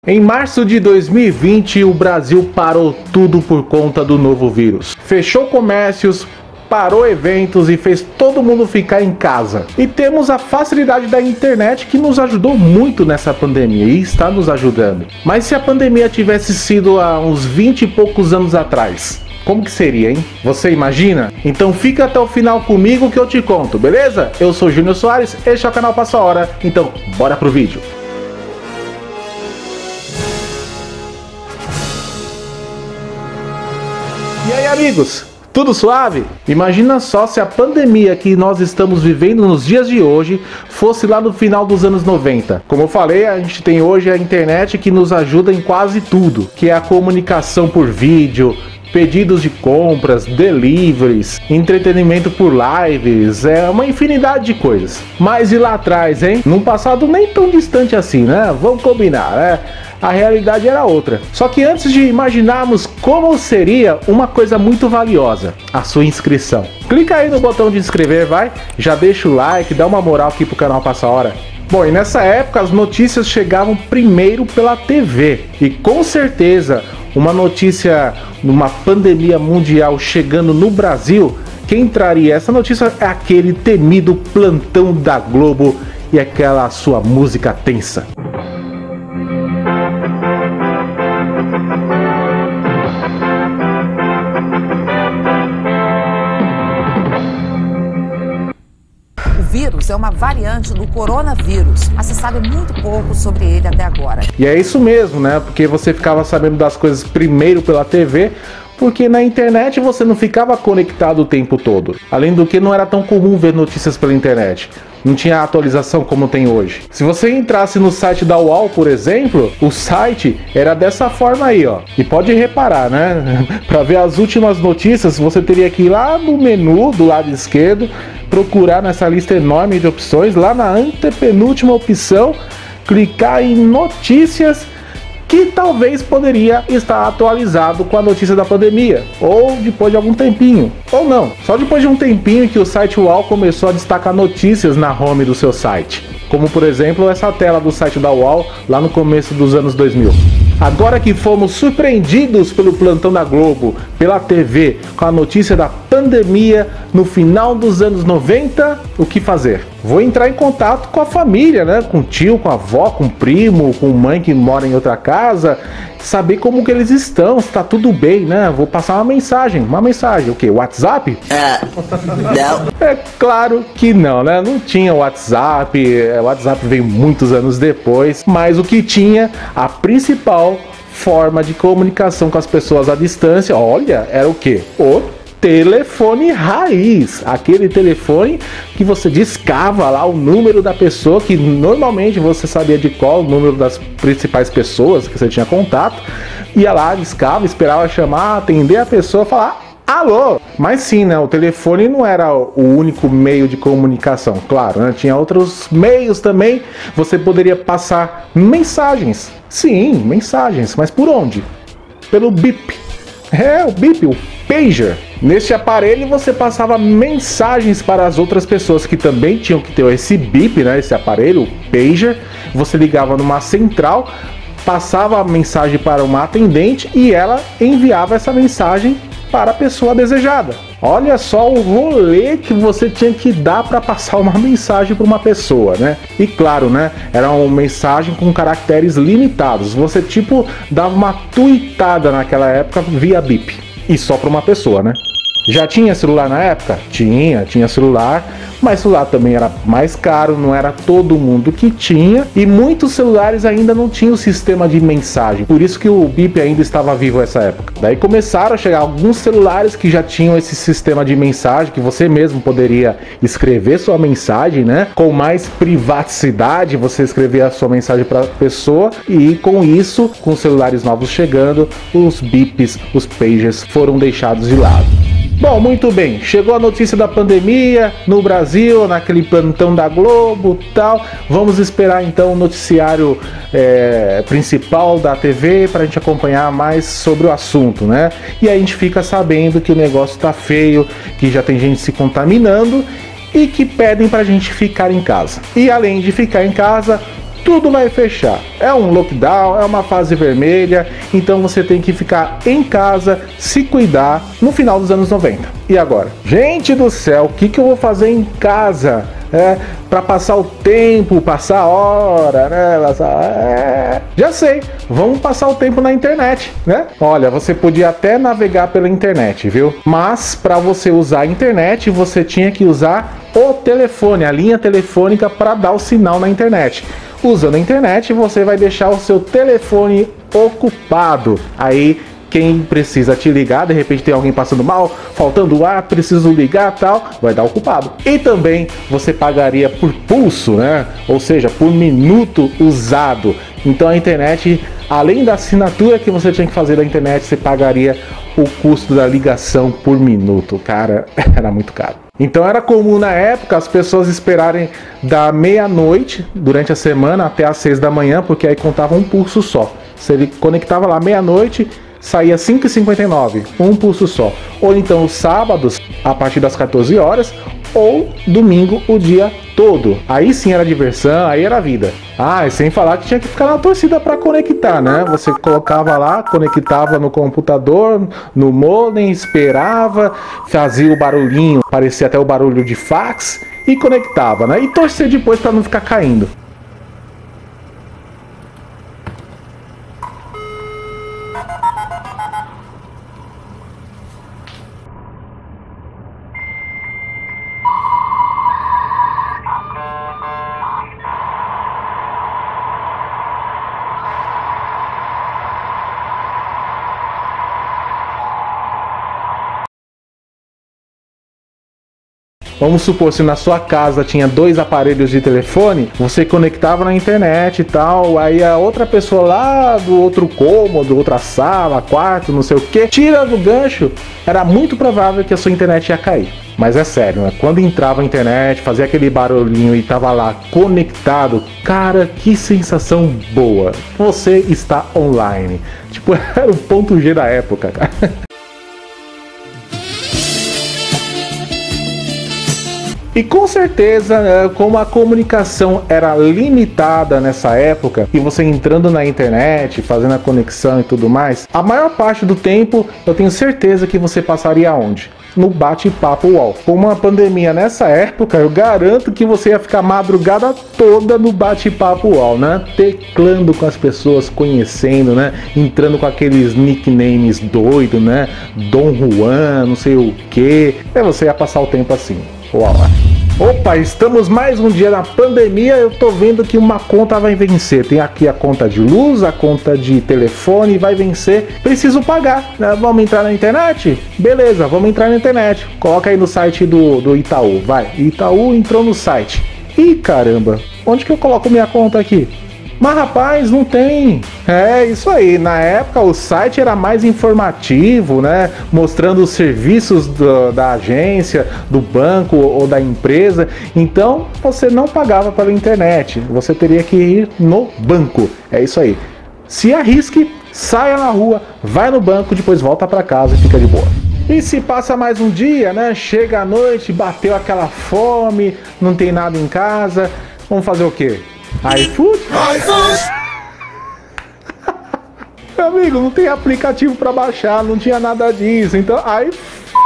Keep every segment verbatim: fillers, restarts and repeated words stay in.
Em março de dois mil e vinte, o Brasil parou tudo por conta do novo vírus. Fechou comércios, parou eventos e fez todo mundo ficar em casa. E temos a facilidade da internet que nos ajudou muito nessa pandemia e está nos ajudando. Mas se a pandemia tivesse sido há uns vinte e poucos anos atrás, como que seria, hein? Você imagina? Então fica até o final comigo que eu te conto, beleza? Eu sou Júnior Soares, este é o canal Passa a Hora, então bora pro vídeo. E aí, amigos? Tudo suave? Imagina só se a pandemia que nós estamos vivendo nos dias de hoje fosse lá no final dos anos noventa. Como eu falei, a gente tem hoje a internet que nos ajuda em quase tudo, que é a comunicação por vídeo, pedidos de compras, deliveries, entretenimento por lives, é uma infinidade de coisas. Mas e lá atrás, hein? Num passado nem tão distante assim, né? Vamos combinar, né? A realidade era outra. Só que antes de imaginarmos como seria, uma coisa muito valiosa: a sua inscrição. Clica aí no botão de inscrever, vai, já deixa o like, dá uma moral aqui pro canal Passa a Hora. Bom, e nessa época as notícias chegavam primeiro pela T V. E com certeza, uma notícia numa pandemia mundial chegando no Brasil, quem traria essa notícia é aquele temido plantão da Globo e aquela sua música tensa. O vírus é uma variante do coronavírus, mas se sabe muito pouco sobre ele até agora. E é isso mesmo, né? Porque você ficava sabendo das coisas primeiro pela T V, porque na internet você não ficava conectado o tempo todo. Além do que, não era tão comum ver notícias pela internet. Não tinha atualização como tem hoje. Se você entrasse no site da U O L, por exemplo, o site era dessa forma aí, ó. E pode reparar, né? Para ver as últimas notícias, você teria que ir lá no menu do lado esquerdo, procurar nessa lista enorme de opções, lá na antepenúltima opção, clicar em notícias, que talvez poderia estar atualizado com a notícia da pandemia, ou depois de algum tempinho, ou não, só depois de um tempinho que o site U O L começou a destacar notícias na home do seu site, como por exemplo essa tela do site da U O L lá no começo dos anos dois mil. Agora que fomos surpreendidos pelo plantão da Globo, pela T V, com a notícia da pandemia no final dos anos noventa, o que fazer? Vou entrar em contato com a família, né? Com o tio, com a avó, com o primo, com mãe que mora em outra casa, saber como que eles estão, se tá tudo bem, né? Vou passar uma mensagem, uma mensagem, o quê? WhatsApp? Uh, não. É claro que não, né? Não tinha WhatsApp, o WhatsApp veio muitos anos depois, mas o que tinha, a principal forma de comunicação com as pessoas à distância, olha, era o quê? O telefone raiz, aquele telefone que você discava lá o número da pessoa, que normalmente você sabia de qual o número das principais pessoas que você tinha contato, ia lá, discava, esperava chamar, atender a pessoa, falar alô. Mas sim, né, o telefone não era o único meio de comunicação, claro, né, tinha outros meios também. Você poderia passar mensagens, sim, mensagens, mas por onde? Pelo bip, é, o bip, o pager. Neste aparelho você passava mensagens para as outras pessoas que também tinham que ter esse bip, né, esse aparelho, o pager. Você ligava numa central, passava a mensagem para uma atendente e ela enviava essa mensagem para a pessoa desejada. Olha só o rolê que você tinha que dar para passar uma mensagem para uma pessoa, né? E claro, né? Era uma mensagem com caracteres limitados. Você tipo dava uma tuitada naquela época via bip. E só para uma pessoa, né? Já tinha celular na época? Tinha, tinha celular, mas celular também era mais caro, não era todo mundo que tinha, e muitos celulares ainda não tinham o sistema de mensagem, por isso que o bip ainda estava vivo nessa época. Daí começaram a chegar alguns celulares que já tinham esse sistema de mensagem, que você mesmo poderia escrever sua mensagem, né? Com mais privacidade, você escrevia a sua mensagem para a pessoa, e com isso, com os celulares novos chegando, os bips, os pagers foram deixados de lado. Bom, muito bem, chegou a notícia da pandemia no Brasil, naquele plantão da Globo e tal. Vamos esperar então o noticiário é, principal da T V para a gente acompanhar mais sobre o assunto, né? E aí a gente fica sabendo que o negócio tá feio, que já tem gente se contaminando e que pedem pra gente ficar em casa. E além de ficar em casa, tudo vai fechar. É um lockdown, é uma fase vermelha, então você tem que ficar em casa, se cuidar no final dos anos noventa. E agora? Gente do céu, o que, que eu vou fazer em casa? É, para passar o tempo, passar a hora, né? Passar... É... Já sei, vamos passar o tempo na internet, né? Olha, você podia até navegar pela internet, viu? Mas para você usar a internet, você tinha que usar o telefone, a linha telefônica para dar o sinal na internet. Usando a internet, você vai deixar o seu telefone ocupado. Aí quem precisa te ligar, de repente tem alguém passando mal, faltando ar, preciso ligar, tal, vai dar ocupado. E também você pagaria por pulso, né? Ou seja, por minuto usado. Então a internet, além da assinatura que você tinha que fazer da internet, você pagaria o custo da ligação por minuto. Cara, era muito caro. Então era comum na época as pessoas esperarem da meia-noite durante a semana até às seis da manhã, porque aí contava um pulso só. Se ele conectava lá meia-noite, saía cinco e cinquenta e nove, um pulso só. Ou então os sábados, a partir das quatorze horas, ou domingo o dia todo. Aí sim era diversão, aí era vida. Ah, e sem falar que tinha que ficar na torcida para conectar, né? Você colocava lá, conectava no computador, no modem, esperava, fazia o barulhinho, parecia até o barulho de fax e conectava, né? E torcer depois para não ficar caindo. Vamos supor, se na sua casa tinha dois aparelhos de telefone, você conectava na internet e tal, aí a outra pessoa lá do outro cômodo, outra sala, quarto, não sei o que, tira do gancho, era muito provável que a sua internet ia cair. Mas é sério, né? Quando entrava a internet, fazia aquele barulhinho e tava lá conectado, cara, que sensação boa. Você está online. Tipo, era o ponto G da época, cara. E com certeza, como a comunicação era limitada nessa época, e você entrando na internet, fazendo a conexão e tudo mais, a maior parte do tempo eu tenho certeza que você passaria onde? No bate-papo U O L. Com uma pandemia nessa época, eu garanto que você ia ficar a madrugada toda no bate-papo U O L, né? Teclando com as pessoas, conhecendo, né? Entrando com aqueles nicknames doidos, né? Dom Juan, não sei o que. E você ia passar o tempo assim. Uau. Opa, estamos mais um dia na pandemia, eu tô vendo que uma conta vai vencer. Tem aqui a conta de luz, a conta de telefone, vai vencer. Preciso pagar, né? Vamos entrar na internet? Beleza, vamos entrar na internet. Coloca aí no site do, do Itaú, vai. Itaú entrou no site. Ih, caramba, onde que eu coloco minha conta aqui? Mas rapaz, não tem. É isso aí, na época o site era mais informativo, né? Mostrando os serviços do, da agência, do banco ou da empresa. Então você não pagava pela internet, você teria que ir no banco. É isso aí. Se arrisque, saia na rua, vai no banco, depois volta para casa e fica de boa. E se passa mais um dia, né? Chega a noite, bateu aquela fome, não tem nada em casa, vamos fazer o quê? iFood? Meu amigo, não tem aplicativo para baixar, não tinha nada disso, então iFood.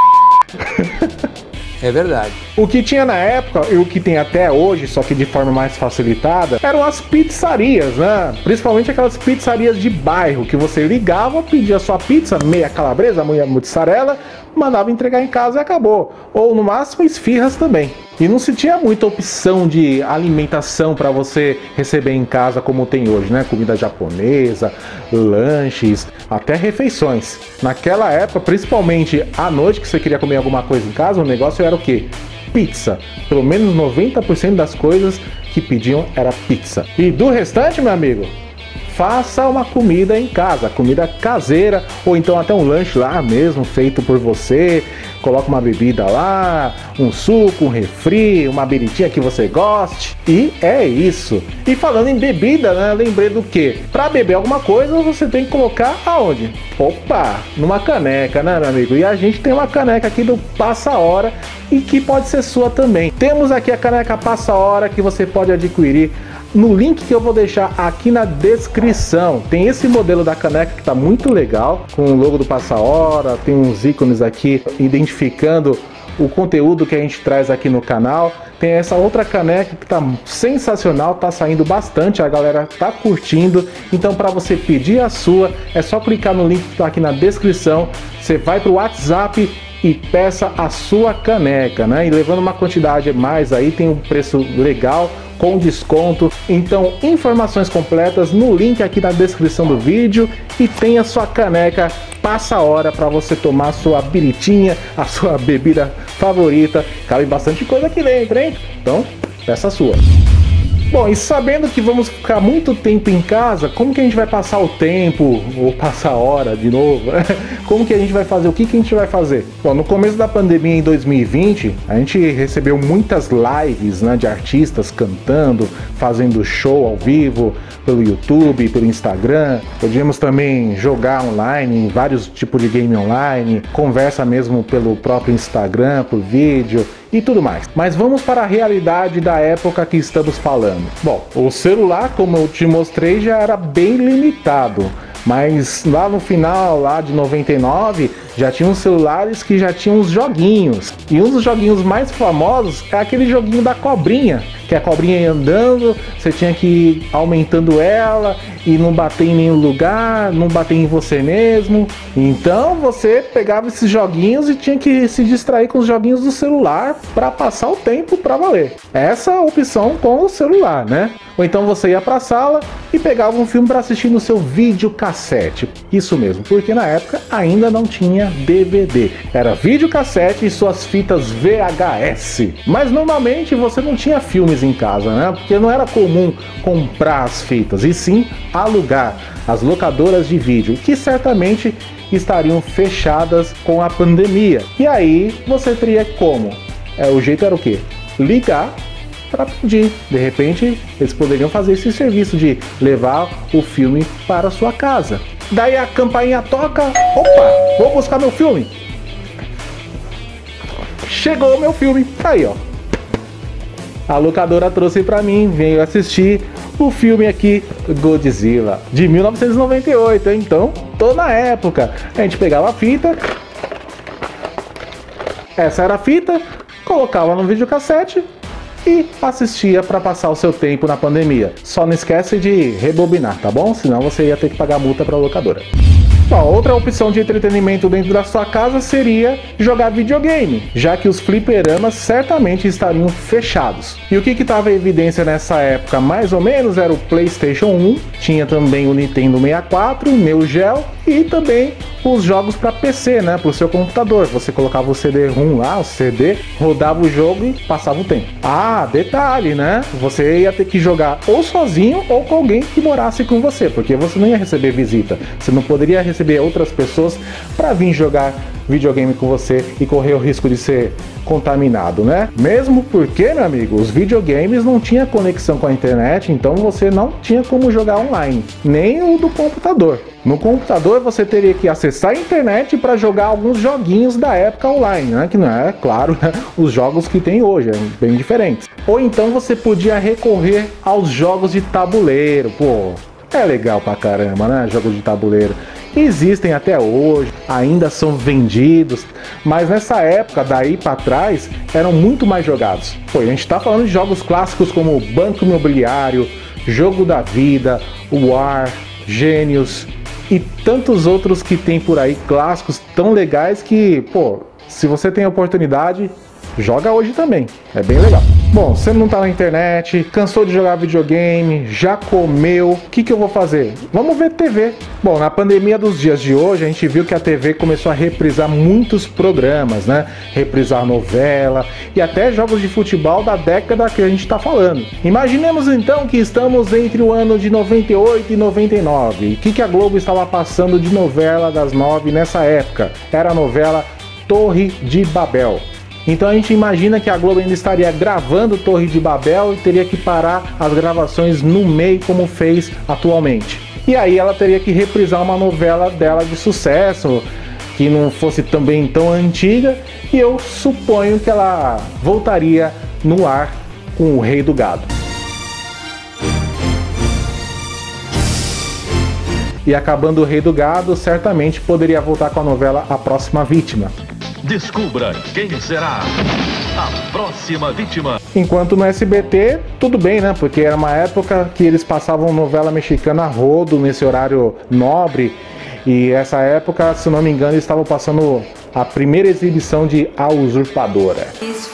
É verdade. O que tinha na época e o que tem até hoje, só que de forma mais facilitada, eram as pizzarias, né? Principalmente aquelas pizzarias de bairro, que você ligava, pedia sua pizza, meia calabresa, meia mussarela, mandava entregar em casa e acabou. Ou no máximo esfirras também. E não se tinha muita opção de alimentação para você receber em casa como tem hoje, né? Comida japonesa, lanches, até refeições. Naquela época, principalmente à noite que você queria comer alguma coisa em casa, o negócio era o quê? Pizza. Pelo menos noventa por cento das coisas que pediam era pizza. E do restante, meu amigo, faça uma comida em casa, comida caseira, ou então até um lanche lá mesmo, feito por você. Coloca uma bebida lá, um suco, um refri, uma biritinha que você goste. E é isso. E falando em bebida, né, lembrei do que? Para beber alguma coisa, você tem que colocar aonde? Opa, numa caneca, né, meu amigo? E a gente tem uma caneca aqui do Passa Hora e que pode ser sua também. Temos aqui a caneca Passa Hora que você pode adquirir no link que eu vou deixar aqui na descrição. Tem esse modelo da caneca que tá muito legal, com o logo do Passa Hora, tem uns ícones aqui identificando o conteúdo que a gente traz aqui no canal. Tem essa outra caneca que tá sensacional, tá saindo bastante, a galera tá curtindo. Então, para você pedir a sua, é só clicar no link que tá aqui na descrição. Você vai pro WhatsApp e peça a sua caneca, né? E levando uma quantidade mais aí, tem um preço legal, com desconto. Então, informações completas no link aqui na descrição do vídeo, e tem a sua caneca Passa Hora para você tomar a sua biritinha, a sua bebida favorita. Cabe bastante coisa aqui dentro, hein? Então, peça a sua. Bom, e sabendo que vamos ficar muito tempo em casa, como que a gente vai passar o tempo, ou passar a hora de novo? Como que a gente vai fazer? O que que a gente vai fazer? Bom, no começo da pandemia em dois mil e vinte, a gente recebeu muitas lives, né, de artistas cantando, fazendo show ao vivo, pelo YouTube, pelo Instagram. Podíamos também jogar online, vários tipos de game online, conversa mesmo pelo próprio Instagram, por vídeo e tudo mais. Mas vamos para a realidade da época que estamos falando. Bom, o celular, como eu te mostrei, já era bem limitado, mas lá no final lá de noventa e nove já tinham celulares que já tinham os joguinhos, e um dos joguinhos mais famosos é aquele joguinho da cobrinha, que a cobrinha ia andando, você tinha que ir aumentando ela e não bater em nenhum lugar, não bater em você mesmo. Então você pegava esses joguinhos e tinha que se distrair com os joguinhos do celular para passar o tempo para valer. Essa é a opção com o celular, né? Ou então você ia para a sala e pegava um filme para assistir no seu videocassete. Isso mesmo, porque na época ainda não tinha D V D. Era videocassete e suas fitas V H S. Mas normalmente você não tinha filmes em casa, né? Porque não era comum comprar as fitas, e sim alugar. As locadoras de vídeo, que certamente estariam fechadas com a pandemia. E aí você teria como? É, o jeito era o quê? Ligar para pedir. De repente eles poderiam fazer esse serviço de levar o filme para a sua casa. Daí a campainha toca, opa, vou buscar meu filme. Chegou o meu filme, aí ó. A locadora trouxe para mim, veio assistir o filme aqui, Godzilla, de mil novecentos e noventa e oito, então tô na época. A gente pegava a fita, essa era a fita, colocava no videocassete e assistia para passar o seu tempo na pandemia. Só não esquece de rebobinar, tá bom? Senão você ia ter que pagar multa para a locadora. Bom, outra opção de entretenimento dentro da sua casa seria jogar videogame, já que os fliperamas certamente estariam fechados. E o que estava em evidência nessa época, mais ou menos, era o PlayStation um, tinha também o Nintendo sessenta e quatro, o Neo Geo e também os jogos para P C, né, para o seu computador. Você colocava o C D ROM lá, o C D, rodava o jogo e passava o tempo. Ah, detalhe, né? Você ia ter que jogar ou sozinho ou com alguém que morasse com você, porque você não ia receber visita. Você não poderia receber outras pessoas para vir jogar videogame com você e correr o risco de ser contaminado, né? Mesmo porque, meu amigo, os videogames não tinham conexão com a internet, então você não tinha como jogar online, nem o do computador. No computador você teria que acessar a internet para jogar alguns joguinhos da época online, né? Que não é, claro, né, os jogos que tem hoje, é bem diferentes. Ou então você podia recorrer aos jogos de tabuleiro, pô, é legal pra caramba, né? Jogos de tabuleiro. Existem até hoje, ainda são vendidos, mas nessa época, daí para trás, eram muito mais jogados. Pô, a gente tá falando de jogos clássicos como Banco Imobiliário, Jogo da Vida, War, Gênios e tantos outros que tem por aí, clássicos tão legais que, pô, se você tem a oportunidade, joga hoje também, é bem legal. Bom, você não tá na internet, cansou de jogar videogame, já comeu, o que que eu vou fazer? Vamos ver T V. Bom, na pandemia dos dias de hoje, a gente viu que a T V começou a reprisar muitos programas, né? Reprisar novela e até jogos de futebol da década que a gente tá falando. Imaginemos então que estamos entre o ano de noventa e oito e noventa e nove. O que que a Globo estava passando de novela das nove nessa época? Era a novela Torre de Babel. Então a gente imagina que a Globo ainda estaria gravando Torre de Babel e teria que parar as gravações no meio, como fez atualmente. E aí ela teria que reprisar uma novela dela de sucesso, que não fosse também tão antiga, e eu suponho que ela voltaria no ar com o Rei do Gado. e acabando o Rei do Gado, certamente poderia voltar com a novela A Próxima Vítima. Descubra quem será a próxima vítima. Enquanto no S B T, tudo bem, né? Porque era uma época que eles passavam novela mexicana a rodo, nesse horário nobre. E essa época, se não me engano, eles estavam passando a primeira exibição de A Usurpadora.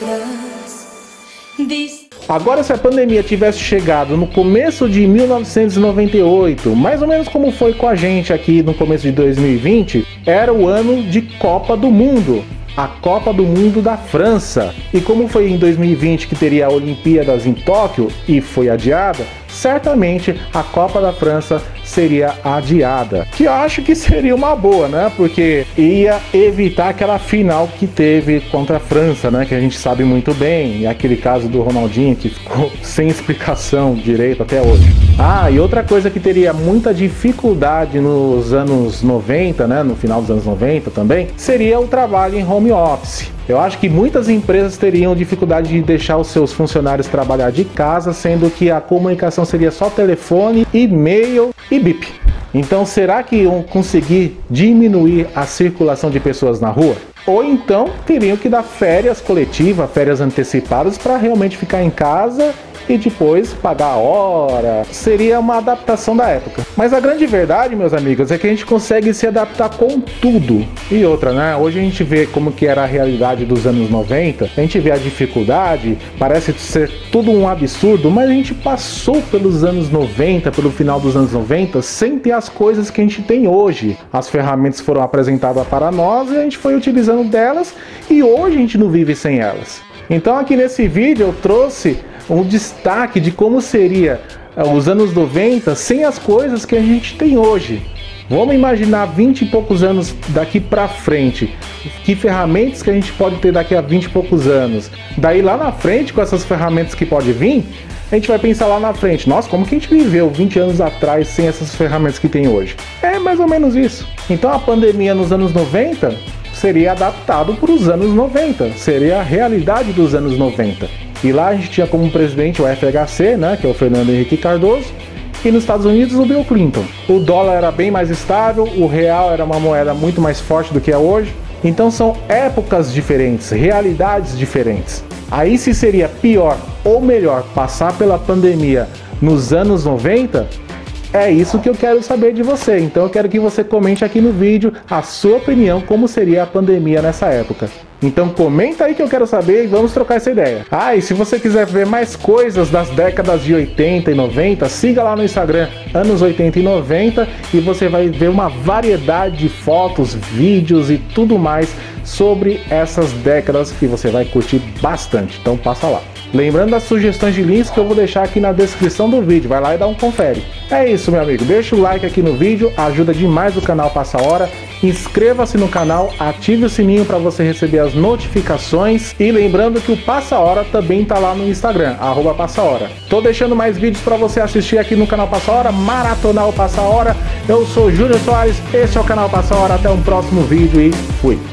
Agora, se a pandemia tivesse chegado no começo de mil novecentos e noventa e oito, mais ou menos como foi com a gente aqui no começo de dois mil e vinte, era o ano de Copa do Mundo. A Copa do Mundo da França. E como foi em dois mil e vinte que teria a Olimpíadas em Tóquio e foi adiada, certamente a Copa da França seria adiada. Que eu acho que seria uma boa, né? Porque ia evitar aquela final que teve contra a França, né? Que a gente sabe muito bem. E aquele caso do Ronaldinho que ficou sem explicação direito até hoje. Ah, e outra coisa que teria muita dificuldade nos anos noventa, né? No final dos anos noventa também, seria o trabalho em home office. Eu acho que muitas empresas teriam dificuldade de deixar os seus funcionários trabalhar de casa, sendo que a comunicação seria só telefone, e-mail e bip. Então, será que iam conseguir diminuir a circulação de pessoas na rua? Ou então teriam que dar férias coletivas, férias antecipadas para realmente ficar em casa e depois pagar a hora. Seria uma adaptação da época. Mas a grande verdade, meus amigos, é que a gente consegue se adaptar com tudo. E outra, né? Hoje a gente vê como que era a realidade dos anos noventa, a gente vê a dificuldade, parece ser tudo um absurdo, mas a gente passou pelos anos noventa, pelo final dos anos noventa, sem ter as coisas que a gente tem hoje. As ferramentas foram apresentadas para nós e a gente foi utilizando delas, e hoje a gente não vive sem elas. Então aqui nesse vídeo eu trouxe um destaque de como seria os anos noventa sem as coisas que a gente tem hoje. Vamos imaginar vinte e poucos anos daqui pra frente. Que ferramentas que a gente pode ter daqui a vinte e poucos anos. Daí lá na frente, com essas ferramentas que pode vir, a gente vai pensar lá na frente. Nossa, como que a gente viveu vinte anos atrás sem essas ferramentas que tem hoje? É mais ou menos isso. Então a pandemia nos anos noventa seria adaptado para os anos noventa. Seria a realidade dos anos noventa. E lá a gente tinha como presidente o F H C, né, que é o Fernando Henrique Cardoso, e nos Estados Unidos o Bill Clinton. O dólar era bem mais estável, o real era uma moeda muito mais forte do que é hoje. Então são épocas diferentes, realidades diferentes. Aí se seria pior ou melhor passar pela pandemia nos anos noventa, é isso que eu quero saber de você. Então eu quero que você comente aqui no vídeo a sua opinião, como seria a pandemia nessa época. Então comenta aí que eu quero saber e vamos trocar essa ideia. Ah, e se você quiser ver mais coisas das décadas de oitenta e noventa, siga lá no Instagram, anos oitenta e noventa, e você vai ver uma variedade de fotos, vídeos e tudo mais sobre essas décadas que você vai curtir bastante. Então passa lá. Lembrando das sugestões de links que eu vou deixar aqui na descrição do vídeo, vai lá e dá um confere. É isso, meu amigo, deixa o like aqui no vídeo, ajuda demais o canal Passa Hora, inscreva-se no canal, ative o sininho para você receber as notificações e lembrando que o Passa Hora também tá lá no Instagram, arroba Passa Hora. Tô deixando mais vídeos para você assistir aqui no canal Passa Hora, maratonar o Passa Hora. Eu sou Júnior Soares, esse é o canal Passa Hora, até um próximo vídeo e fui!